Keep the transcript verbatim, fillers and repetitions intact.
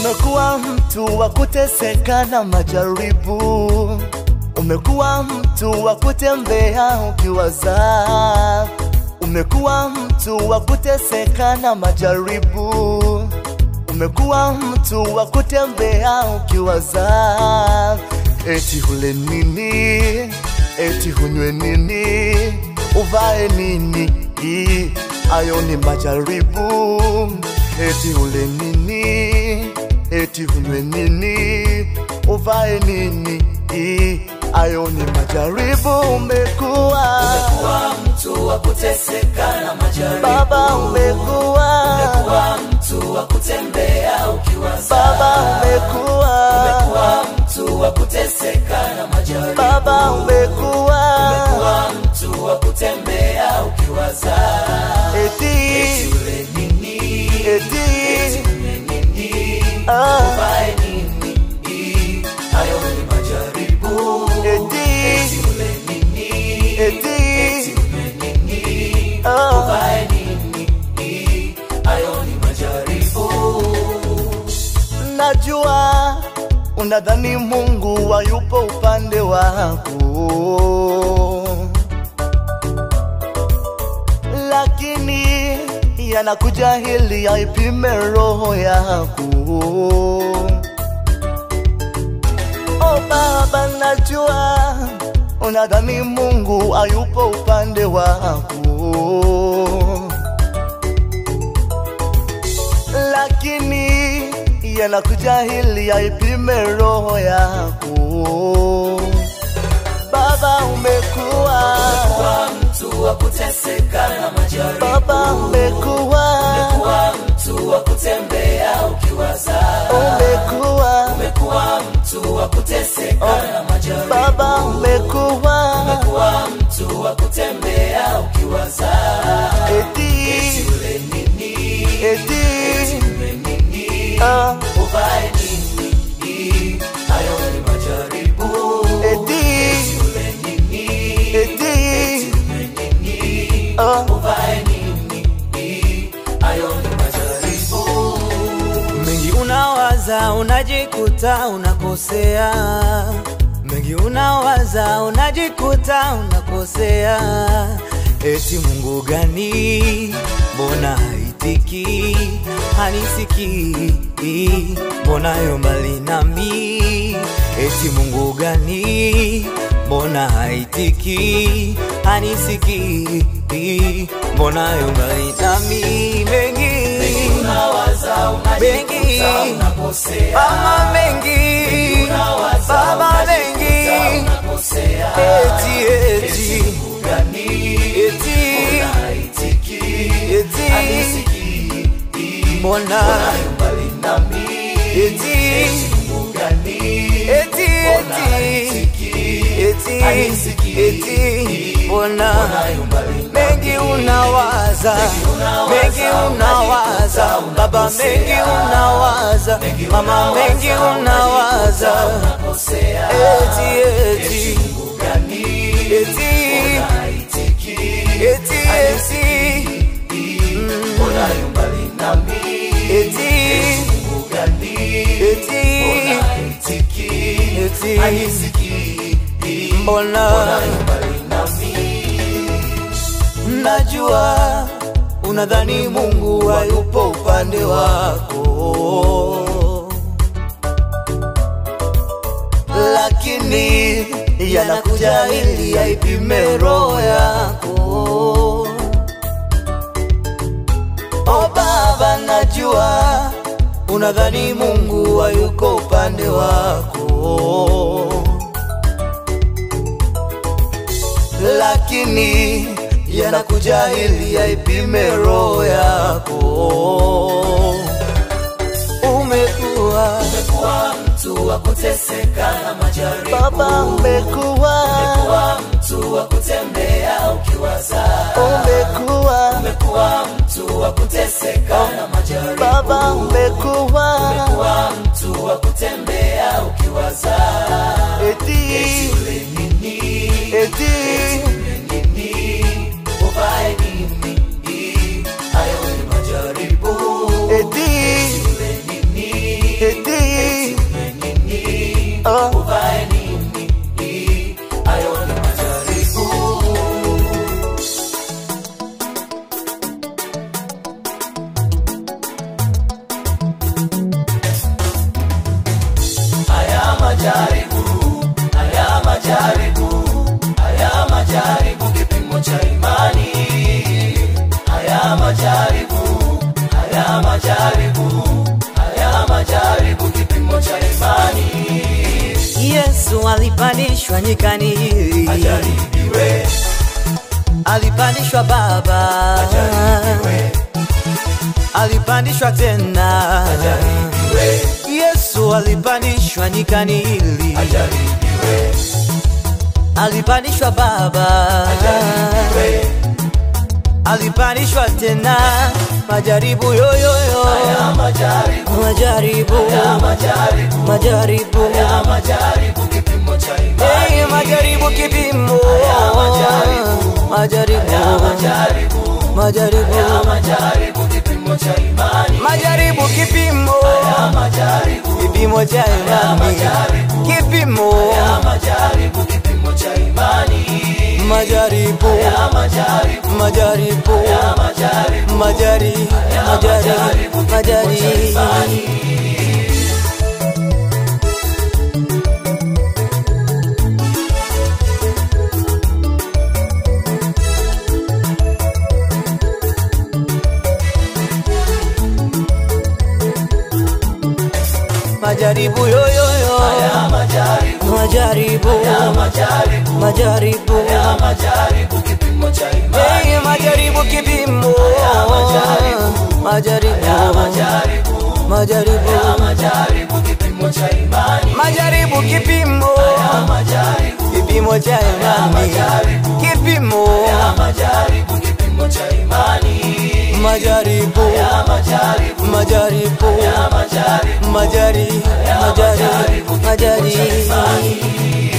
Umekuwa mtu wa kuteseka na majaribu, umekuwa mtu wa kutembea ukiwaza, umekuwa mtu wa kuteseka na majaribu, umekuwa mtu wa kutembea ukiwaza, eti ule nini, eti hunywe nini, uvae nini, ayo ni majaribu, eti ule nini, eti hunywe nini, uvae nini, ayo ni majaribu. Umekuwa umekuwa mtu wa kuteseka na majaribu, Baba, umekuwa umekuwa mtu wa kutembea ukiwaza, Baba, umekuwa umekuwa mtu wa kuteseka na majaribu, Baba, umekuwa umekuwa mtu wa kutembea ukiwaza, eti eti ule nini, eti ule nini, ah uvae nini, ayo ni majaribu, eti eti ule nini, eti eti ule nini, ah uvae nini, ayo ni majaribu. najua unadhani Mungu hayupo upande wako, lakini yanakuja hili yaipime roho yako. Oh Baba, najua unadhani Mungu hayupo upande wako, lakini yanakuja hili yaipime roho yako. Baba, umekuwa Umekuwa mtu wa kuteseka na majaribu, Baba, umekuwa umekuwa mtu wa kutembea ukiwaza, umekuwa umekuwa mtu wa kuteseka na majaribu, Baba, umekuwa umekuwa mtu wa kutembea ukiwaza, eti eti ule nini, eti ule nini, ah uvae nini, ayo ni majaribu, eti ule nini, eti ule nini, ah uvae nini, ayo ni majaribu. Mengi unawaza unajikuta unakosea, mengi unawaza unajikuta unakosea, eti Mungu gani mbona haitiki, hanisiki, mbona yo mbali nami, eti Mungu gani mbona haitiki, hanisiki, mbona yo mbali nami. Mengi Unawaza unajikuta unakosea, Mama mengi, unawaza Baba unajikuta mengi, unakosea, eti eti Mungu gani eti haitiki, eti hanisiki, mbona mbali nami, eti Mungu gani eti eti eti eti mbona mengi unawaza, mengi unawaza, Baba mengi unawaza, Mama mengi unawaza, eti eti eti eti eti eti eti mbona najua unadhani Mungu hayupo upande wako, lakini yanakuja ili yaipime roho yako. Oh Baba, najua unadhani Mungu hayuko upande wako, lakini yanakuja ili yaipime roho yako. Umekuwa umekuwa mtu wa kuteseka na majaribu, Baba, umekuwa umekuwa mtu wa kutembea ukiwaza, umekuwa umekuwa mtu wa kuteseka na majaribu, Baba, umekuwa umekuwa mtu wa kutembea ukiwaza, eti ule nini, eti ule nini, uvae nini, hayo ni majaribu, eti ule nini, Haya majaribu, haya majaribu, haya majaribu kipimo cha imani. Haya majaribu, haya majaribu, haya majaribu kipimo cha imani. Yesu alipandishwa nyikani, ajaribiwe. Alipandishwa Baba, ajaribiwe. Alipandishwa tena, ajaribiwe. Yesu alipandishwa nyikani hili, ajaribiwe. Alipandishwa Baba, ajaribiwe. Alipandishwa tena, majaribu yoyoyo, haya majaribu, majaribu, haya majaribu, majaribu, haya majaribu kipimo cha imani. hey, majaribu kipimo, haya majaribu, majaribu, haya majaribu, majaribu, haya majaribu kipimo cha imani. majaribu kipimo, haya majaribu, kipimo cha imani, kipimo, haya majaribu kipimo cha imani. majaribu, haya majaribu, majaribu, haya majaribu, majari, majari, majari. Majaribu yoyoyo, haya majaribu, majaribu, haya majaribu, majaribu, haya majaribu kipimo cha imani. hey, majaribu kipimo, haya majaribu, majaribu, haya majaribu, majaribu, haya majaribu kipimo cha imani. majaribu kipimo, haya majaribu, kipimo cha imani, kipimo, haya majaribu kipimo cha imani. majaribu, haya majaribu, majaribu, haya majaribu, majari, majari, majaribu kipimo cha majari. imani.